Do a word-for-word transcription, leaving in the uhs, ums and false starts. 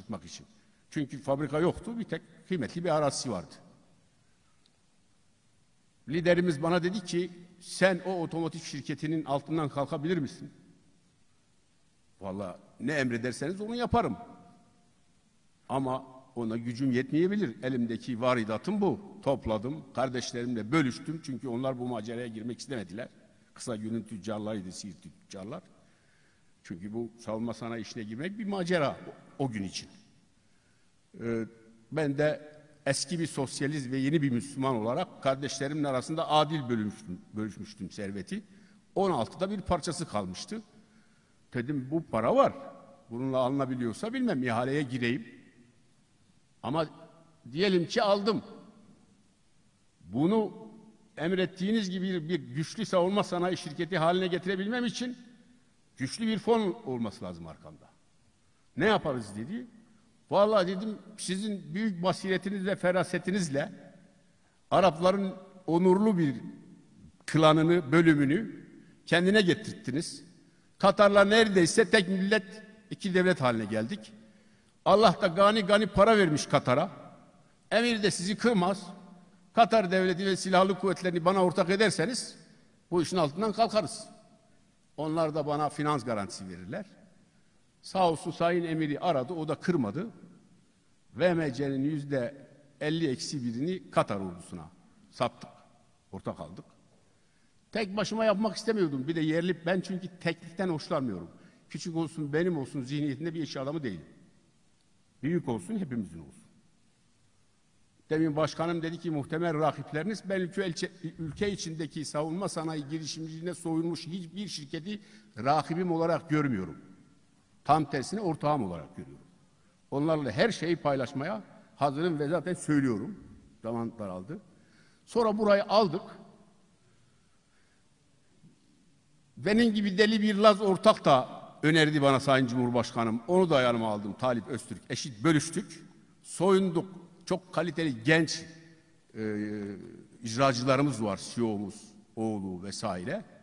çıkartmak için. Çünkü fabrika yoktu, bir tek kıymetli bir arazisi vardı. Liderimiz bana dedi ki, sen o otomotiv şirketinin altından kalkabilir misin? Vallahi ne emrederseniz onu yaparım. Ama ona gücüm yetmeyebilir. Elimdeki varidatım bu. Topladım, kardeşlerimle bölüştüm. Çünkü onlar bu maceraya girmek istemediler. Kısa günün tüccarlarıydı, Siirtli tüccarlar. Çünkü bu savunma sanayi işine girmek bir macera o, o gün için. Ee, ben de eski bir sosyalist ve yeni bir Müslüman olarak kardeşlerimin arasında adil bölüşmüştüm, bölüşmüştüm serveti. on altıda bir parçası kalmıştı. Dedim bu para var. Bununla alınabiliyorsa bilmem ihaleye gireyim. Ama diyelim ki aldım. Bunu emrettiğiniz gibi bir güçlü savunma sanayi şirketi haline getirebilmem için güçlü bir fon olması lazım arkamda. Ne yaparız dedi. Vallahi dedim sizin büyük basiretiniz ve ferasetinizle Arapların onurlu bir klanını, bölümünü kendine getirttiniz. Tatarlar neredeyse tek millet, iki devlet haline geldik. Allah da gani gani para vermiş Katar'a. Emir de sizi kırmaz. Katar devleti ve silahlı kuvvetlerini bana ortak ederseniz bu işin altından kalkarız. Onlar da bana finans garantisi verirler. Sağ olsun Sayın Emir'i aradı, o da kırmadı. V M C'nin yüzde elli eksi birini Katar ordusuna sattık. Ortak aldık. Tek başıma yapmak istemiyordum. Bir de yerli, ben çünkü teknikten hoşlanmıyorum. Küçük olsun, benim olsun zihniyetinde bir iş adamı değilim. Büyük olsun, hepimizin olsun. Demin başkanım dedi ki muhtemel rakipleriniz, ben ülke, ülke içindeki savunma sanayi girişimciliğine soyulmuş hiçbir şirketi rakibim olarak görmüyorum. Tam tersine ortağım olarak görüyorum. Onlarla her şeyi paylaşmaya hazırım ve zaten söylüyorum. Zaman daraldı. Sonra burayı aldık. Benim gibi deli bir Laz ortak da önerdi bana Sayın Cumhurbaşkanım. Onu da yanıma aldım. Talip Öztürk. Eşit bölüştük. Soyunduk. Çok kaliteli genç e, icracılarımız var. C E O'muz, oğlu vesaire.